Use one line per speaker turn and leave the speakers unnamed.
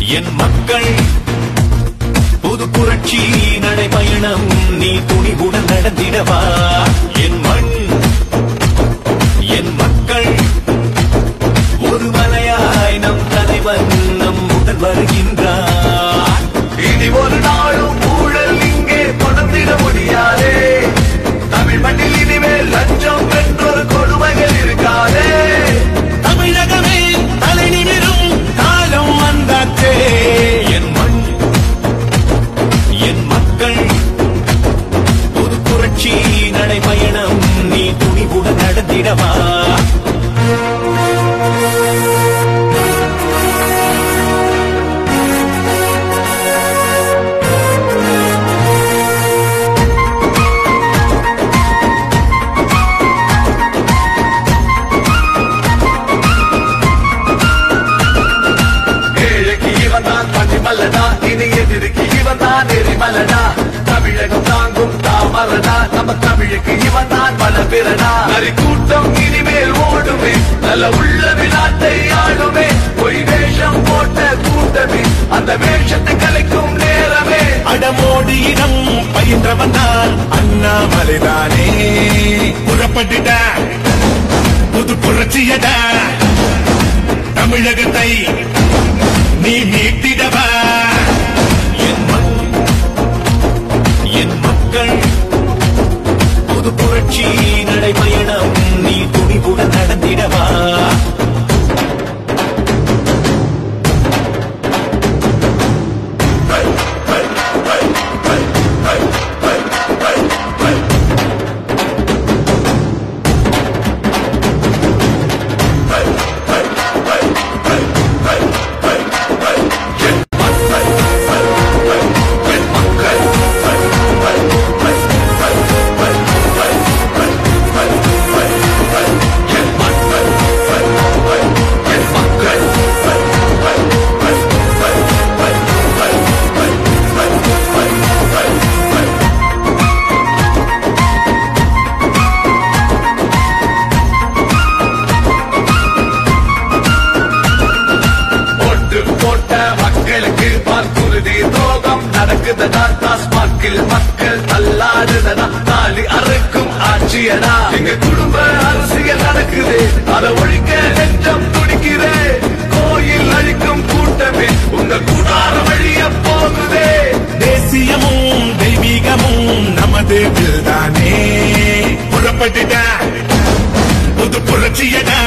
என் மக்கள் புது புரட்சி நடைபயணம் நீ துணிவுடன் நடந்திடவா என் மண் என் மக்கள் ஒரு மலையாய் நம் தலைவன் நம் உடன் வருகின்றார் இனி ஒரு நாளும் ஊழல் இங்கே தொடர்ந்திட முடியாதே தமிழ் மண்ணில் இனிமேல் லஞ்சம் என்றொரு கொடுமைகள் இருக்காதே தமிழகமே தலை நிமிரும் காலம் வந்தாச்சே என் மண் என் மக்கள் புது புரட்சி நடைபயணம் நீ துணிவுடன் நடந்திடவா தமிழகம் தாங்கும் தாமரனா நம்ம தமிழுக்கு இவன் தான் மலபிறனா நரி கூட்டம் இனிமேல் ஓடுமே நல்ல உள்ள விழாத்தை ஆடுமே பொய் வேஷம் போட்ட கூட்டமே அந்த வேஷத்தை கலைக்கும் நேரமே அடமோடி இடம் பயின்றவன் தான் அண்ணாமலைதானே புறப்பட்டுட புது புரட்சியட தமிழகத்தை நீ மீட்டிடவா என் மக்கள் புது புரட்சி நடைபயணம் நீ துணிவுடன் நடந்திடவா மக்கள் தள்ளாடுதனா தாலி அறுக்கும் ஆட்சியனா எங்க குடும்ப அரசியல் நடக்குது அதை ஒழிக்க நெஞ்சம் துடிக்குதே கோயில் அழிக்கும் கூட்டமே உங்க கூடார வழிய போகுதே தேசியமும் தெய்வீகமும் நமது தானே புறப்பட்டுட புது புரட்சியடா